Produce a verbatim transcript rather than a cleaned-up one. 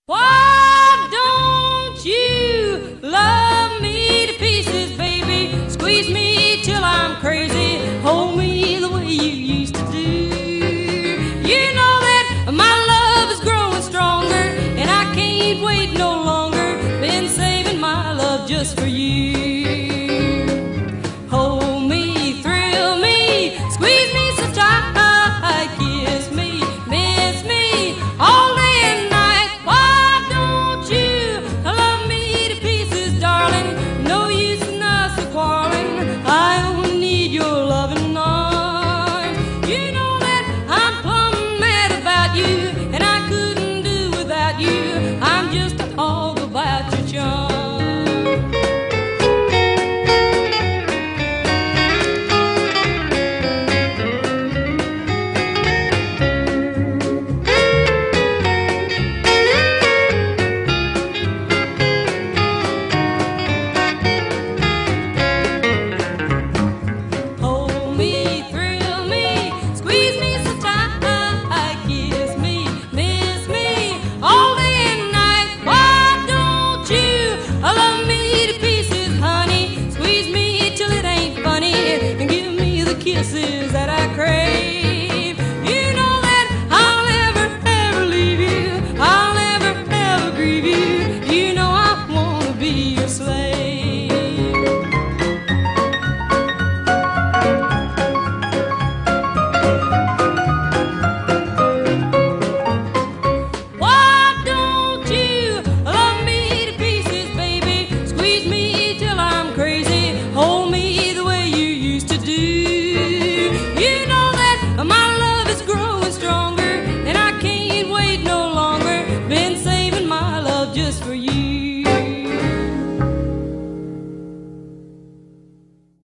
Why don't you love me to pieces, baby? Squeeze me till I'm crazy. Hold me the way you used to do. You know that my love is growing stronger, and I can't wait